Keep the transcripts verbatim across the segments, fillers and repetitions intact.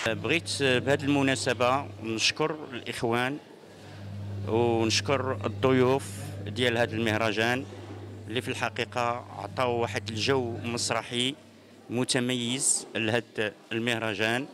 بغيت بهذه المناسبة نشكر الإخوان ونشكر الضيوف ديال هذا المهرجان اللي في الحقيقة عطاو واحد الجو مسرحي متميز لهذا المهرجان.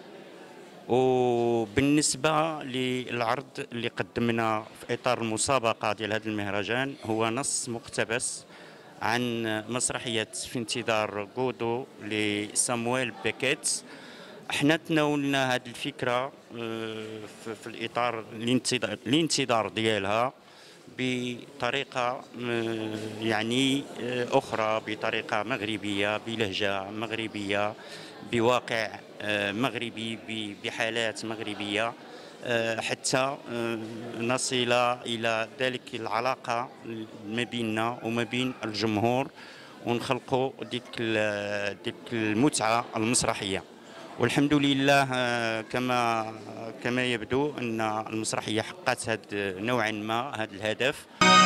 وبالنسبة للعرض اللي قدمنا في إطار المسابقة ديال هذا المهرجان هو نص مقتبس عن مسرحية في انتظار غودو لسامويل بيكيت. احنا تناولنا هذه الفكرة في الإطار الانتظار ديالها بطريقة يعني أخرى، بطريقة مغربية، بلهجة مغربية، بواقع مغربي، بحالات مغربية، حتى نصل إلى ذلك العلاقة ما بيننا وما بين الجمهور ونخلقوا ديك ديك المتعة المسرحية. والحمد لله كما كما يبدو أن المسرحية حققت هذا نوعا ما هذا الهدف.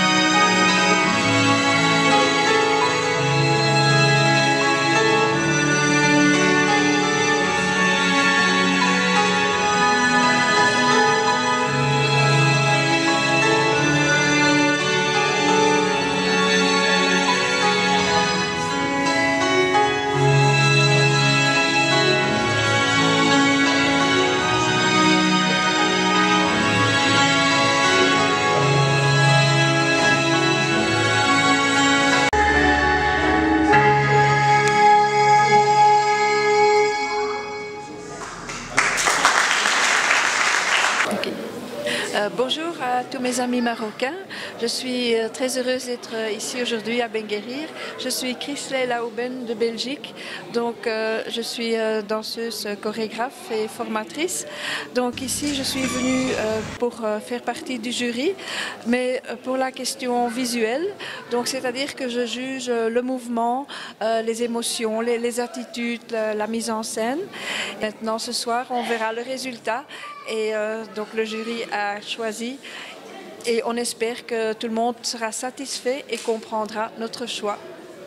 Bonjour à tous mes amis marocains. Je suis très heureuse d'être ici aujourd'hui à Benguérir. Je suis Chrisley Lauben de Belgique. Donc euh, je suis danseuse, chorégraphe et formatrice. Donc ici je suis venue euh, pour faire partie du jury, mais pour la question visuelle. Donc c'est-à-dire que je juge le mouvement, euh, les émotions, les, les attitudes, la, la mise en scène. Maintenant ce soir on verra le résultat. Et euh, donc le jury a choisi et on espère que tout le monde sera satisfait et comprendra notre choix.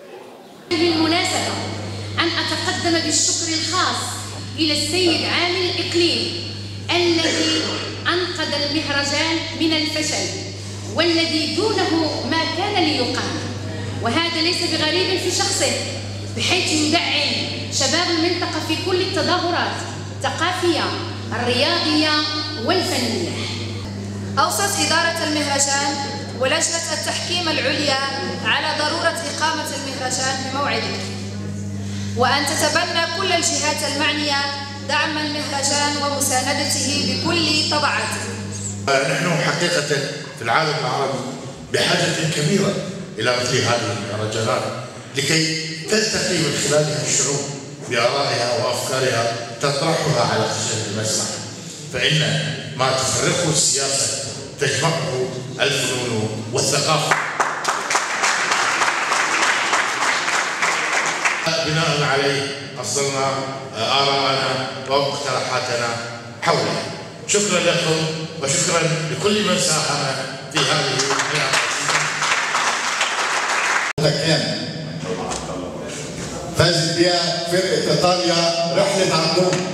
بالمناسبة أن أتقدم بالشكر الخاص إلى السيد عامل الإقليم الذي أنقذ المهرجان من الفشل والذي دونه ما كان ليقام، وهذا ليس بغريب في شخصه بحيث يدعم شباب المنطقة في كل التظاهرات الثقافية الرياضية والفنية. أوصت إدارة المهرجان ولجنة التحكيم العليا على ضرورة إقامة المهرجان بموعده، وأن تتبنى كل الجهات المعنية دعم المهرجان ومساندته بكل طبعاته. نحن حقيقة في العالم العربي بحاجة كبيرة إلى مثل هذه المهرجانات لكي تلتقي من خلالها الشعوب بآرائها وأفكارها تطرحها على خشب المسرح، فإن ما تفرقه السياسة تجمعه الفنون والثقافة. بناء عليه أصدرنا آراءنا ومقترحاتنا حوله. شكرا لكم وشكرا لكل من ساهم في هذه الحلقة. فازت بها فرقة إيطاليا رحلة عمون.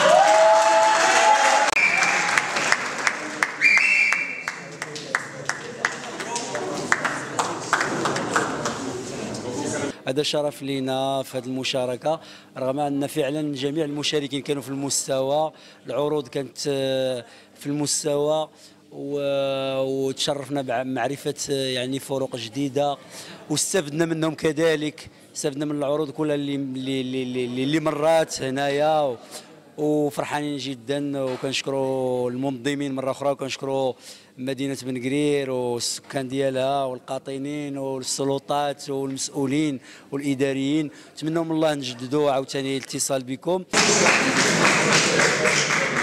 هذا شرف لنا في هذه المشاركة، رغم أن فعلا جميع المشاركين كانوا في المستوى، العروض كانت في المستوى، وتشرفنا بمعرفة يعني فروق جديدة واستفدنا منهم كذلك، استفدنا من العروض كلها اللي اللي اللي, اللي مرات هنايا، وفرحانين جدا. وكنشكروا المنظمين مرة أخرى، وكنشكروا مدينة بنقرير والسكان ديالها والقاطنين والسلطات والمسؤولين والإداريين. نتمنى من الله نجددوا عاوتاني الاتصال بكم.